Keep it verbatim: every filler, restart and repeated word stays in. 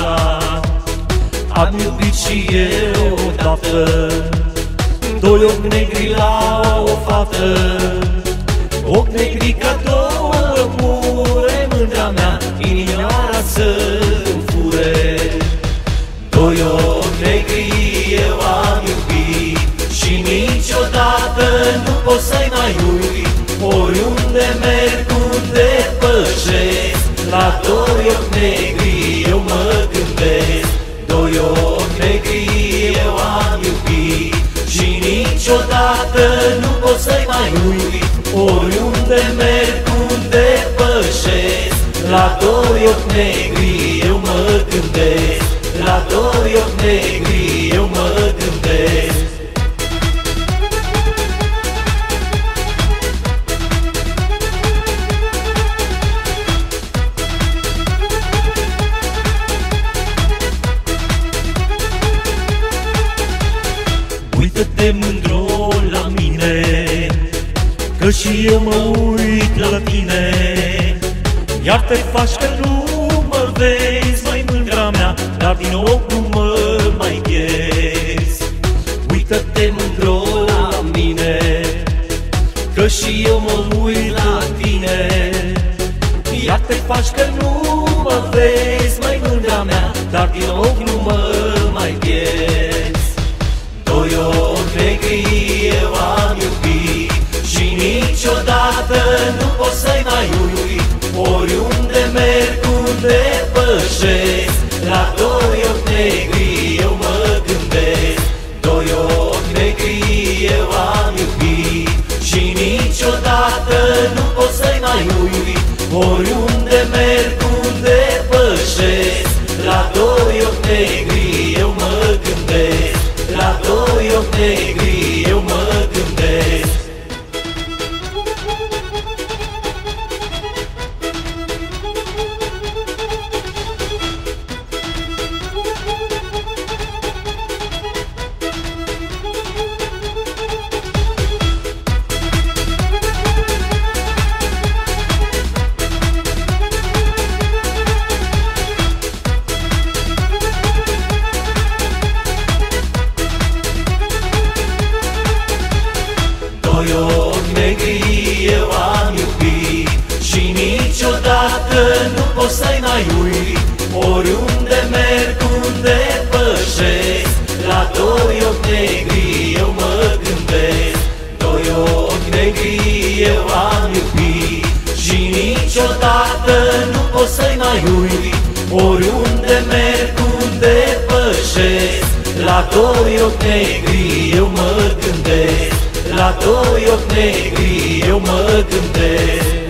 așa. Am iubit și eu odată doi ochi negri la o fată, ochi negri ca două mure, mândra mea, inimioara să-mi fure. Doi ochi negri eu am iubit și niciodată nu pot să-i mai uit. Oriunde merg, unde pășesc, la doi ochi negri eu mă gândesc. Doi ochi negri eu am iubit și niciodată nu pot să-i mai uit. Oriunde merg, unde pășesc, la doi ochi negri eu mă gândesc. La doi ochi negri eu mă gândesc. Uită-te mândru la mine, că și eu mă uit la tine. Iar te faci că nu mă vezi, măi mândra mea, dar din ochi nu mă mai pierzi. Uită-te mândru la mine, că și eu mă uit la tine. Iar te faci că nu mă vezi, măi mândra mea, dar din ochi nu mă mai pierzi. Doi ochi negri eu am iubit și niciodată nu pot să-i mai uit. Oriunde merg, unde pășesc, la doi ochi negri eu mă gândesc. Doi ochi negri eu am iubit și niciodată nu pot să-i mai uit. Oriunde merg, unde pășesc, la doi ochi negri eu mă gândesc. La doi ochi negri eu mă gândesc. Doi ochi negri eu am iubit și niciodată nu pot să-i mai uit. Oriunde merg, unde pășesc, la doi ochi negri eu mă gândesc. Doi ochi negri eu am iubit și niciodată nu pot să-i mai uit. Oriunde merg, unde pășesc, la doi ochi negri eu mă gândesc. La doi ochi negri eu mă gândesc.